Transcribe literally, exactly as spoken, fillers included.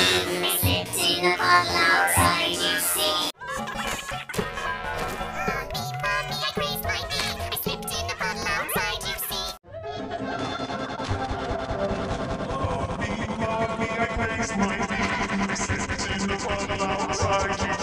I slipped in a bottle outside, you see. Mommy, mommy, I grazed my knee. I slipped in a bottle outside, you see. Mommy, mommy, I grazed my knee. I slipped in a bottle outside, you